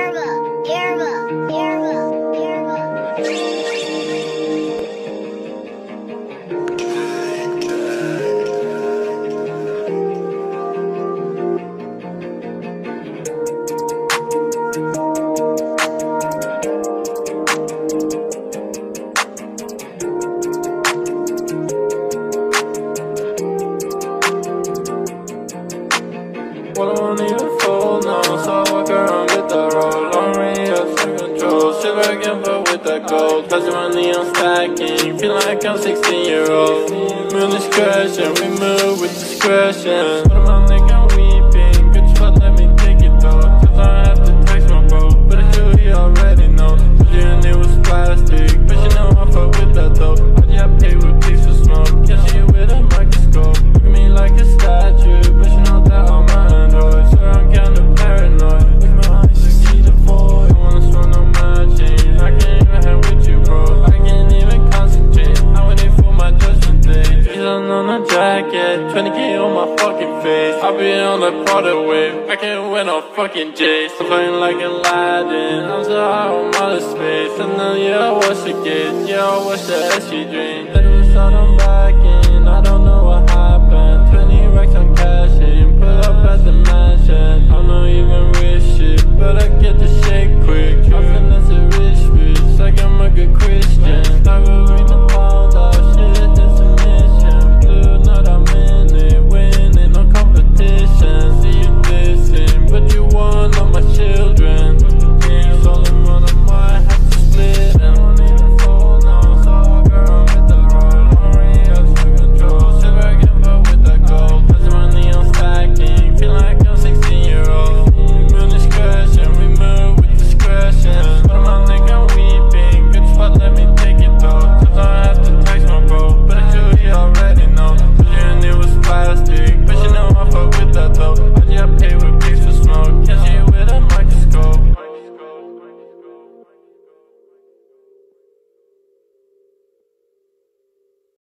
Well, I won't even fold now, so I walk around with the roll. Long range, up control, sit back and put with that gold. Passing money, I'm stacking, feel like I'm 16-year-old. Moon is crashing, we move with discretion. Put on my neck, I'm weeping, good spot, let me take it though. Just I have to text my bro, but I feel he already know. But you and it was plastic, but you know I fuck with that though. I just pay with pics for smoke, catch you with a microscope. Look at me like a statue, but you know that I'm Android, so I'm kinda paranoid. Look my eyes, you see the void. I wanna swing on my chain, I can't even hang with you, bro. I can't even concentrate, I waiting for my judgment day. She's on a jacket, 20K on my fucking face. I be on the Prada wave, I can't win no fucking J's. I'm playing like Aladdin, I'm so high on outer space. And then yeah, I watch the gates, yeah, I watch the SG drain. That was out, I'm back in, I don't know what happened. 20 racks on cash in, pull up at the mansion, I'm not even